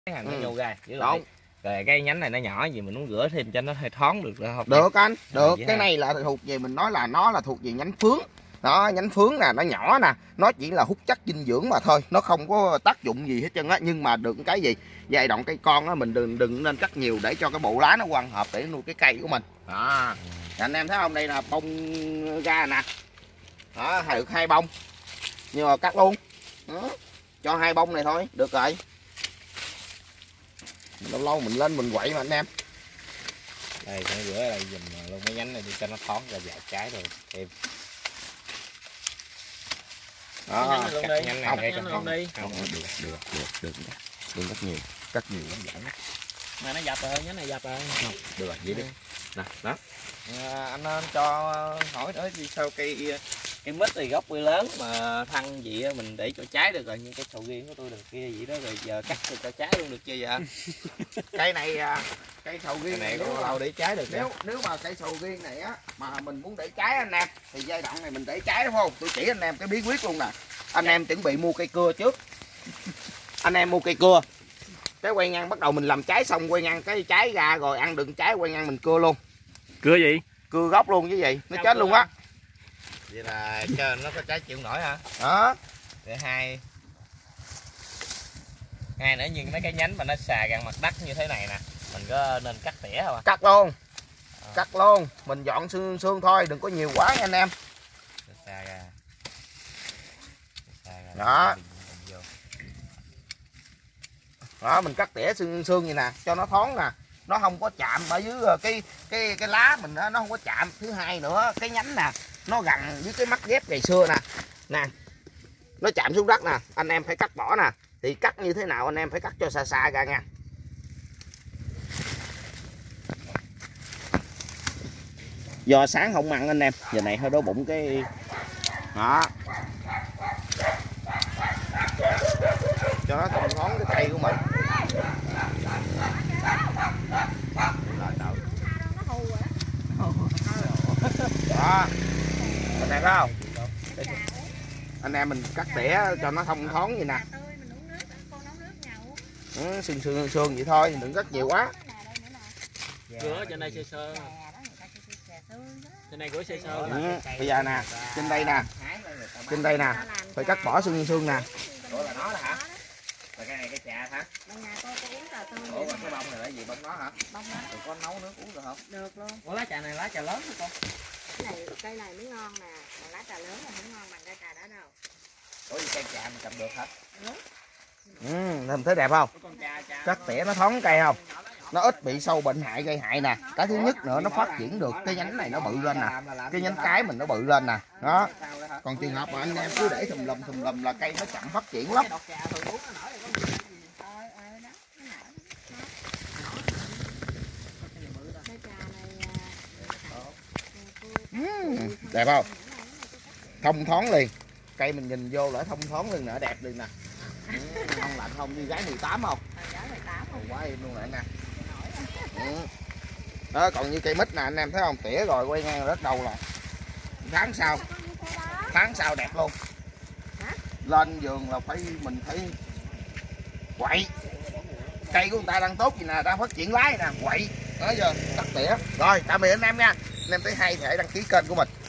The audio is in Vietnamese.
cái hành nó nhô ra chứ lại. Rồi cái nhánh này nó nhỏ gì mình muốn rửa thêm cho nó hơi thoáng được không? Được anh, được. Cái này là thuộc về mình nói là nó là thuộc về nhánh phướng. Đó, nhánh phướng nè, nó nhỏ nè, nó chỉ là hút chất dinh dưỡng mà thôi, nó không có tác dụng gì hết trơn á. Nhưng mà được cái gì, giai đoạn cây con á mình đừng nên cắt nhiều để cho cái bộ lá nó quang hợp để nuôi cái cây của mình. Đó. Anh em thấy không, đây là bông ra nè. Đó, được 2 bông. Nhưng mà cắt luôn. Đó. Cho 2 bông này thôi, được rồi. Lâu lâu mình lên mình quậy mà anh em. Đây con rửa đây dùm luôn mấy nhánh này đi cho nó thoáng ra vài trái rồi thêm. Đó, cắt nhánh này đây không đi. Không, được. Đừng cắt nhiều lắm vậy. Mà nó dập rồi, nhánh này dập rồi. Không, được rồi, vậy đi. Nè, đó. Anh nên cho hỏi tới vì sao cây mít thì gốc bươi lớn mà thân gì mình để cho trái được rồi, nhưng cái sầu riêng của tôi được kia vậy đó, rồi giờ cắt cho trái luôn được chưa vậy? Cây này cây sầu riêng này có lâu để trái được. Nếu mà cây sầu riêng này á mà mình muốn để trái anh em thì giai đoạn này mình để trái đúng không? Tôi chỉ anh em cái bí quyết luôn nè. Anh em chuẩn bị mua cây cưa trước. Anh em mua cây cưa. Cái quay ngang bắt đầu mình làm trái xong quay ngang cái trái ra rồi ăn đừng trái quay ngang mình cưa luôn. Cưa gì? Cưa gốc luôn chứ gì, nó chết luôn á. Vậy là cho nó có trái chịu nổi hả? Đó. Để hai nữa, nhưng mấy cái nhánh mà nó xà gần mặt đất như thế này nè, mình có nên cắt tỉa không? Cắt luôn. Cắt luôn, mình dọn xương thôi, đừng có nhiều quá nha anh em. Xà ra. Đó. Đó, mình cắt tỉa xương vậy nè, cho nó thoáng nè. Nó không có chạm ở dưới cái lá mình đó, nó không có chạm. Thứ hai nữa, cái nhánh nè, nó gần với cái mắt ghép ngày xưa nè. Nè. Nó chạm xuống đất nè, anh em phải cắt bỏ nè. Thì cắt như thế nào anh em phải cắt cho xa xa ra nha. Do sáng không ăn anh em, giờ này hơi đói bụng cái. Đó. Cho nó thông thoáng cái cây của mình. Đó. Anh em thấy không? Anh em mình cắt tỉa cho nó thông thoáng vậy nè. Sương vậy thôi, đừng cắt nhiều quá. Rửa trên đây sơ sơ. Trên đây rửa sơ sơ. Bây giờ nè, trên đây nè, phải cắt bỏ xương nè. Ủa là nó đó hả? Là cái này cái trà hả? Ủa mà cái bông này là gì, bông nó hả? Bông đó. Rồi có nấu nước uống được không? Được luôn. Ủa lá trà này lá trà lớn hả con? Cây này mới ngon nè, còn lá trà lớn là không ngon bằng cây trà đó đâu. Ủa gì cây trà mình cầm được hả? Nhìn thấy đẹp không? Cắt tỉa nó thoáng cây không? Nó ít bị sâu bệnh hại gây hại nè. Cái thứ nhất nữa nó phát triển được cái nhánh này nó bự lên nè. Cái nhánh cái mình nó bự lên nè. Đó. Còn trường hợp mà anh em cứ để thùm lum là cây nó chậm phát triển lắm. Đẹp không? Thông thoáng liền. Cây mình nhìn vô lại thông thoáng liền nè, đẹp liền nè. Không lạnh không, như gái 18 không? Quá im luôn nè anh nè. Đó, còn như cây mít nè anh em thấy không? Tỉa rồi quay ngang đất đầu là tháng sau đẹp luôn. Lên vườn là mình phải quậy. Cây của người ta đang tốt gì nè, đang phát triển lái nè, quậy. Đó giờ cắt tỉa. Rồi, tạm biệt anh em nha. Anh em thấy hay thì hãy đăng ký kênh của mình.